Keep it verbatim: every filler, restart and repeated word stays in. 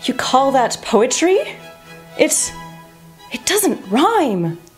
You call that poetry? It... it doesn't rhyme.